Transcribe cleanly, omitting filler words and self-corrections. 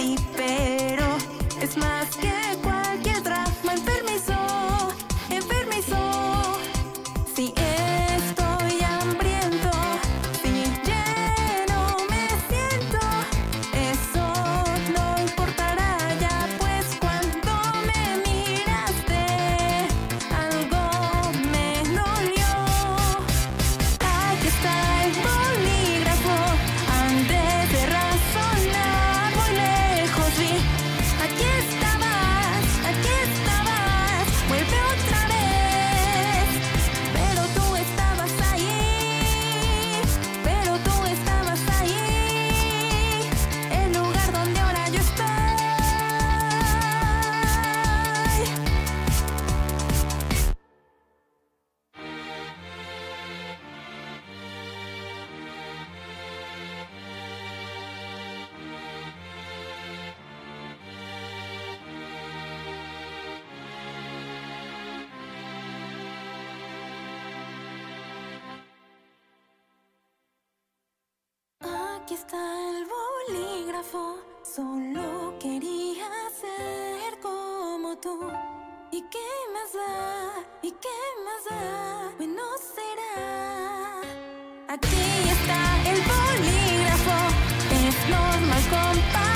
ti, pero es más que cualquier drama enfermizo, enfermizo. Si estoy hambriento, si lleno me siento, eso no importará ya, pues cuando me miraste algo me dolió. Aquí está el bolígrafo, antes de razonar muy lejos vi. Aquí estabas, vuelve otra vez. Pero tú estabas ahí, el lugar donde ahora yo estoy. Aquí está el bolígrafo, solo quería ser como tú. ¿Y qué más da? ¿Y qué más da? Bueno será. Aquí está el bolígrafo, es normal compartir.